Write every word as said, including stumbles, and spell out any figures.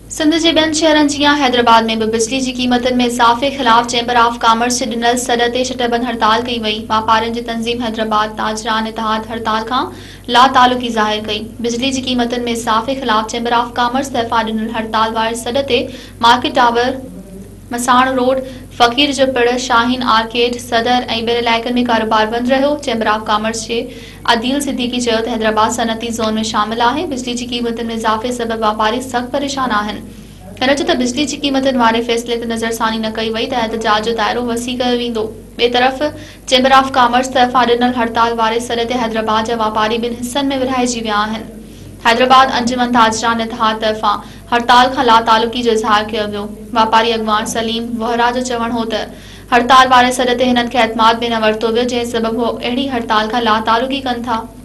सिंध जे ॿियनि शहरनि जीअं हैदराबाद में भी बिजली की क़ीमतनि में इज़ाफ़े ख़िलाफ़ चैंबर ऑफ कॉमर्स जे ॾिनल सॾ ते शटबंद हड़ताल कई वई। वापारियुनि जी तंज़ीम हैदराबाद ताजरान इतिहाद हड़ताल खां लातालुकी ज़ाहिर कई। बिजली की क़ीमतनि में इज़ाफ़े ख़िलाफ़ चैंबर ऑफ कॉमर्स तरफ़ां ॾिनल हड़ताल वारे सॾ ते मार्केट टावर, मसाण रोड, फ़कीर जो पिड़, शाहीन आर्केड, सदर ऐं ॿियनि इलाइक़नि में कारोबार बंदि रहियो। चैंबर ऑफ कॉमर्स जे आदिल सिद्दीकी चयो त हैदराबाद सनअती ज़ोन में शामिल आहे। बिजली की क़ीमतनि में इज़ाफ़े सबबि वापारी सख़्त परेशान आहिनि। हिन चयो त बिजली की क़ीमतनि वारे फ़ैसिले ते नज़रसानी न कई वई त एहतजाज जो दाइरो वसी कयो वेंदो। ॿिए तरफ़ चैंबर ऑफ कॉमर्स तरफ़ां ॾिनल हड़ताल वारे सॾ ते हैदराबाद जा वापारी ॿिनि हिस्सनि में विरहाइजी विया आहिनि। हैदराबाद अंजुमन ताजरान इतिहाद तरफ़ां हड़ताल खां लातालुकी जो इज़हार कयो वियो। वापारी अॻवान सलीम वोहरा जो चवणु हो त हड़ताल वारे सॾ ते हिननि खे एतमाद में न वरितो वियो, जंहिं सबबि उहे अहिड़ी हड़ताल खां लातालुकी कनि था।